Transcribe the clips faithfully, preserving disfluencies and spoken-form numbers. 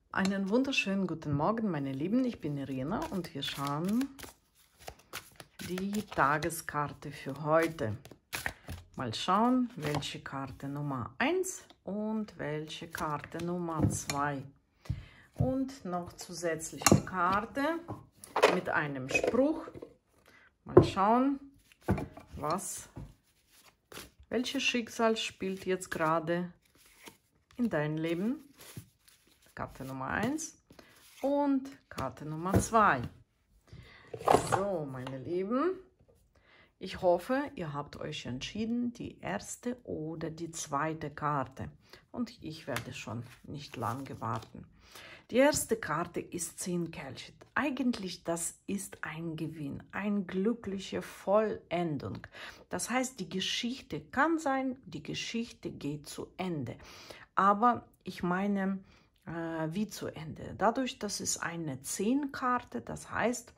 Einen wunderschönen guten Morgen, meine Lieben. Ich bin Irina und wir schauen die Tageskarte für heute. Mal schauen, welche Karte Nummer eins und welche Karte Nummer zwei. Und noch zusätzliche Karte mit einem Spruch. Mal schauen, was, welches Schicksal spielt jetzt gerade in dein Leben. Karte Nummer eins und Karte Nummer zwei. So, meine Lieben, ich hoffe, ihr habt euch entschieden, die erste oder die zweite Karte. Und ich werde schon nicht lange warten. Die erste Karte ist zehn Kelche. Eigentlich, das ist ein Gewinn, eine glückliche Vollendung. Das heißt, die Geschichte kann sein, die Geschichte geht zu Ende. Aber ich meine, äh, wie zu Ende? Dadurch, dass es eine zehn-Karte, das heißt,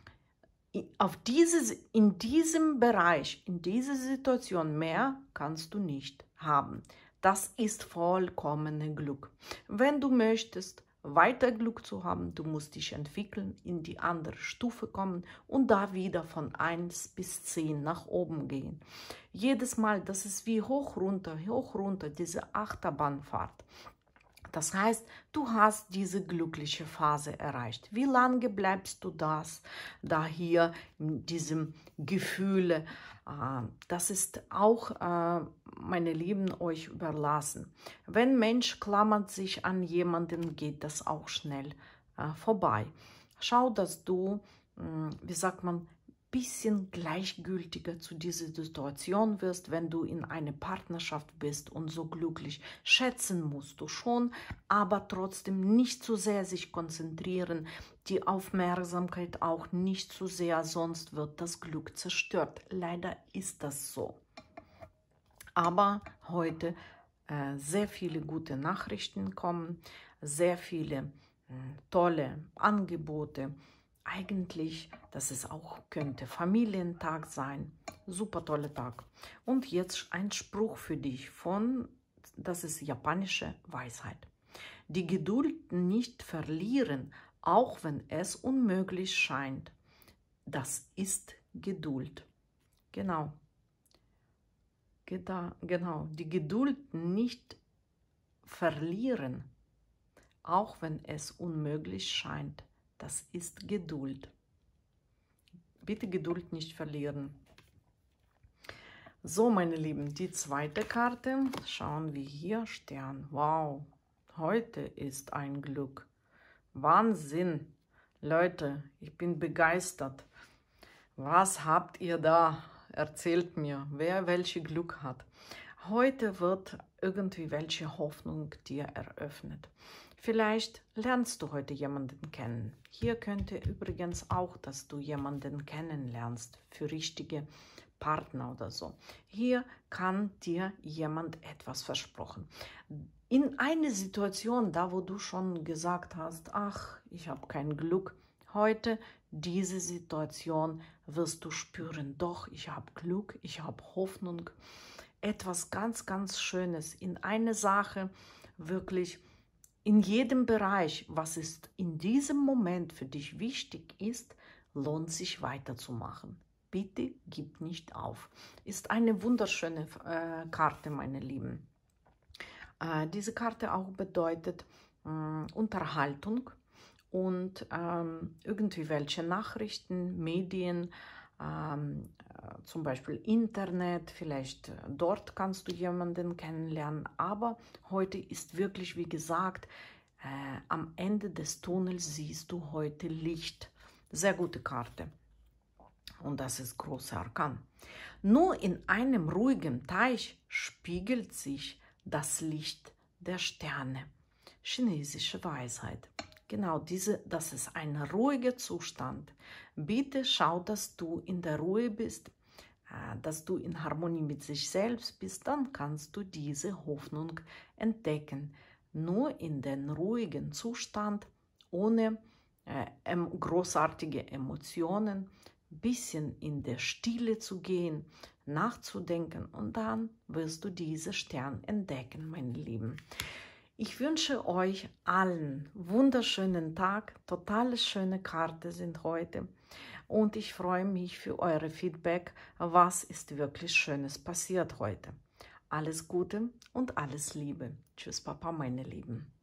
auf dieses, in diesem Bereich, in dieser Situation mehr kannst du nicht haben. Das ist vollkommene Glück. Wenn du möchtest, weiter Glück zu haben, du musst dich entwickeln, in die andere Stufe kommen und da wieder von eins bis zehn nach oben gehen. Jedes Mal, das ist wie hoch, runter, hoch, runter, diese Achterbahnfahrt. Das heißt, du hast diese glückliche Phase erreicht. Wie lange bleibst du das, da hier in diesem Gefühle? Äh, das ist auch, äh, meine Lieben, euch überlassen. Wenn Mensch klammert sich an jemanden, geht das auch schnell äh, vorbei. Schau, dass du, mh, wie sagt man, bisschen gleichgültiger zu dieser Situation wirst, wenn du in einer Partnerschaft bist und so glücklich. Schätzen musst du schon, aber trotzdem nicht zu sehr sich konzentrieren, die Aufmerksamkeit auch nicht zu sehr, sonst wird das Glück zerstört. Leider ist das so. Aber heute äh, sehr viele gute Nachrichten kommen, sehr viele äh, tolle Angebote. Eigentlich, dass es auch könnte Familientag sein. Super toller Tag. Und jetzt ein Spruch für dich von, das ist japanische Weisheit. Die Geduld nicht verlieren, auch wenn es unmöglich scheint. Das ist Geduld. Genau. Genau. Die Geduld nicht verlieren, auch wenn es unmöglich scheint. Das ist Geduld. Bitte Geduld nicht verlieren. So, meine Lieben, die zweite Karte. Schauen wir hier. Stern. Wow, heute ist ein Glück. Wahnsinn. Leute, ich bin begeistert. Was habt ihr da? Erzählt mir, wer welche Glück hat. Heute wird irgendwie welche Hoffnung dir eröffnet. Vielleicht lernst du heute jemanden kennen. Hier könnte übrigens auch, dass du jemanden kennenlernst für richtige Partner oder so. Hier kann dir jemand etwas versprochen. In eine Situation, da wo du schon gesagt hast, ach, ich habe kein Glück, heute diese Situation wirst du spüren. Doch, ich habe Glück, ich habe Hoffnung. Etwas ganz, ganz Schönes in eine Sache, wirklich in jedem Bereich, was ist in diesem Moment für dich wichtig ist, lohnt sich weiterzumachen. Bitte gib nicht auf. Ist eine wunderschöne äh, Karte, meine Lieben. Äh, diese Karte auch bedeutet äh, Unterhaltung und ähm, irgendwie welche Nachrichten, Medien, ähm, äh, zum Beispiel Internet, vielleicht äh, dort kannst du jemanden kennenlernen, aber heute ist wirklich, wie gesagt, äh, am Ende des Tunnels siehst du heute Licht. Sehr gute Karte. Und das ist großer Arkan. Nur in einem ruhigen Teich spiegelt sich das Licht der Sterne. Chinesische Weisheit. Genau, diese, das ist ein ruhiger Zustand. Bitte schau, dass du in der Ruhe bist, äh, dass du in Harmonie mit sich selbst bist, dann kannst du diese Hoffnung entdecken. Nur in den ruhigen Zustand, ohne äh, ähm, großartige Emotionen, bisschen in der Stille zu gehen, nachzudenken und dann wirst du diese Stern entdecken, meine Lieben. Ich wünsche euch allen wunderschönen Tag. Totale schöne Karte sind heute. Und ich freue mich für eure Feedback. Was ist wirklich Schönes passiert heute? Alles Gute und alles Liebe. Tschüss, Papa, meine Lieben.